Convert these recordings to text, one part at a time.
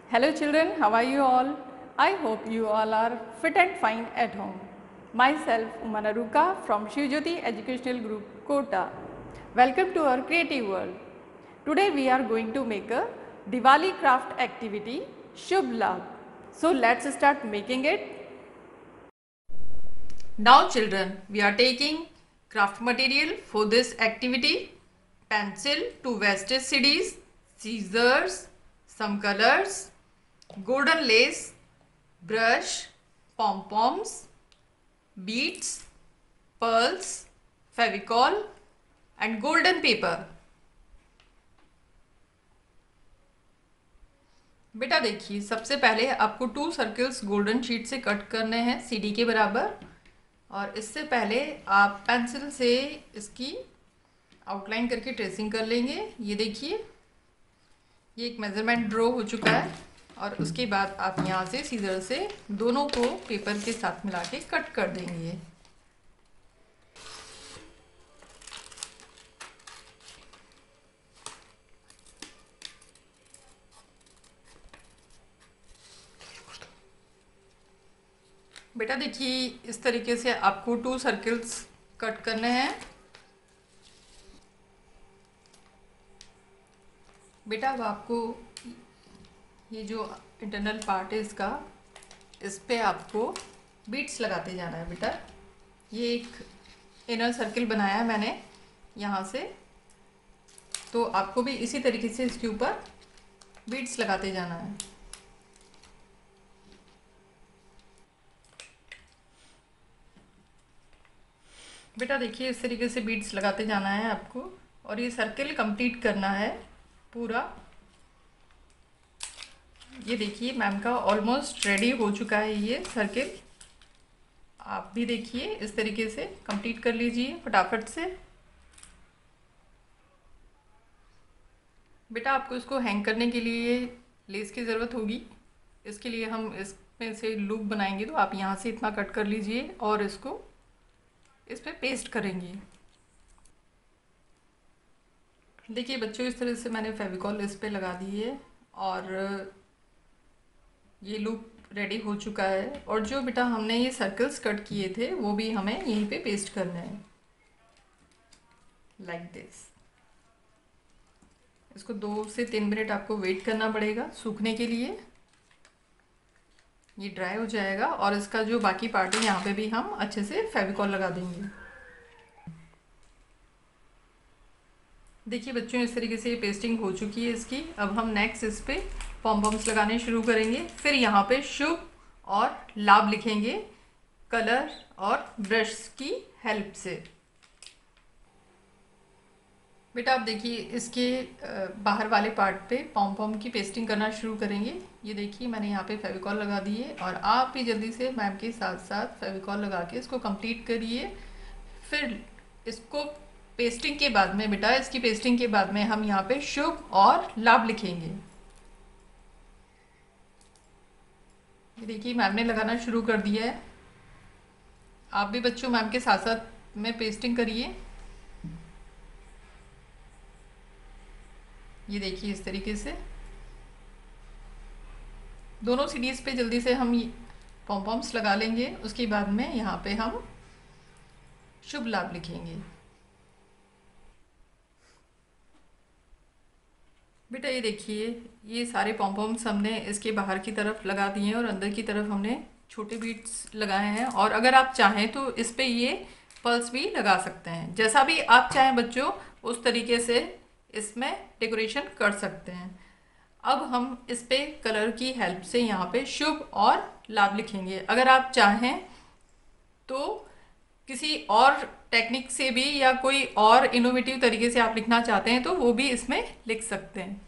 Hello children, how are you all? I hope you all are fit and fine at home. Myself Umana Ruka from Shivjyoti Educational Group, Kota. Welcome to our creative world. Today we are going to make a Diwali craft activity, Shubh Labh. So let's start making it. Now children, we are taking craft material for this activity, pencil, two wastage CDs, scissors, some colors, golden lace, brush, pom-poms, beads, pearls, Fevicol and golden paper. बेटा देखिए, सबसे पहले आपको 2 circles golden sheet से cut करने हैं CD के बराबर। और इससे पहले आप पेंसिल से इसकी आउटलाइन करके ट्रेसिंग कर लेंगे। ये देखिए, ये एक मेजरमेंट ड्रॉ हो चुका है। और उसके बाद आप यहाँ से सीजर से दोनों को पेपर के साथ मिला के कट कर देंगे। बेटा देखिए, इस तरीके से आपको 2 सर्कल्स कट करने हैं। बेटा अब आपको ये जो इंटरनल पार्ट है इसका, इस पे आपको बीट्स लगाते जाना है। बेटा ये एक इनर सर्कल बनाया है मैंने यहाँ से, तो आपको भी इसी तरीके से इसके ऊपर बीट्स लगाते जाना है। बेटा देखिए, इस तरीके से बीट्स लगाते जाना है आपको और ये सर्कल कंप्लीट करना है पूरा। ये देखिए, मैम का ऑलमोस्ट रेडी हो चुका है ये सर्कल। आप भी देखिए, इस तरीके से कंप्लीट कर लीजिए फटाफट से। बेटा आपको इसको हैंग करने के लिए लेस की ज़रूरत होगी। इसके लिए हम इसमें से लूप बनाएंगे, तो आप यहाँ से इतना कट कर लीजिए और इसको इस पर पेस्ट करेंगे। देखिए बच्चों, इस तरह से मैंने फेविकॉल इस पे लगा दी है और ये लूप रेडी हो चुका है। और जो बेटा हमने ये सर्कल्स कट किए थे वो भी हमें यहीं पे पेस्ट करना है, लाइक दिस। इसको 2 से 3 मिनट आपको वेट करना पड़ेगा सूखने के लिए। ये ड्राई हो जाएगा और इसका जो बाकी पार्ट है यहाँ पे भी हम अच्छे से फेविकॉल लगा देंगे। देखिए बच्चों, इस तरीके से ये पेस्टिंग हो चुकी है इसकी। अब हम नेक्स्ट इस पे पॉम-पॉम्स लगाने शुरू करेंगे। फिर यहाँ पे शुभ और लाभ लिखेंगे कलर और ब्रश की हेल्प से। बेटा आप देखिए, इसके बाहर वाले पार्ट पे पॉम-पॉम की पेस्टिंग करना शुरू करेंगे। ये देखिए, मैंने यहाँ पे फेविकॉल लगा दी है और आप भी जल्दी से मैम के साथ साथ फेविकॉल लगा के इसको कंप्लीट करिए। फिर इसको पेस्टिंग के बाद में बेटा, इसकी पेस्टिंग के बाद में हम यहाँ पे शुभ और लाभ लिखेंगे। ये देखिए, मैम ने लगाना शुरू कर दिया है। आप भी बच्चों मैम के साथ साथ में पेस्टिंग करिए। ये देखिए, इस तरीके से दोनों सीडीज पे जल्दी से हम पॉम-पॉम्स लगा लेंगे। उसके बाद में यहाँ पे हम शुभ लाभ लिखेंगे। बेटा ये देखिए, ये सारे पॉम-पॉम्स हमने इसके बाहर की तरफ लगा दिए हैं और अंदर की तरफ हमने छोटे बीट्स लगाए हैं। और अगर आप चाहें तो इस पे ये पर्ल्स भी लगा सकते हैं। जैसा भी आप चाहें बच्चों, उस तरीके से इसमें डेकोरेशन कर सकते हैं। अब हम इस पे कलर की हेल्प से यहाँ पे शुभ और लाभ लिखेंगे। अगर आप चाहें तो किसी और टेक्निक से भी या कोई और इनोवेटिव तरीके से आप लिखना चाहते हैं तो वो भी इसमें लिख सकते हैं।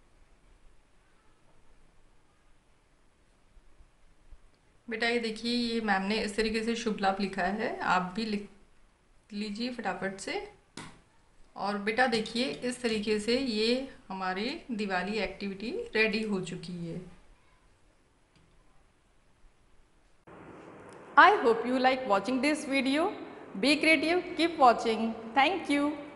बेटा ये देखिए, ये मैम ने इस तरीके से शुभ लाभ लिखा है, आप भी लिख लीजिए फटाफट से। और बेटा देखिए, इस तरीके से ये हमारी दिवाली एक्टिविटी रेडी हो चुकी है। I hope you like watching this video. Be creative, keep watching. Thank you.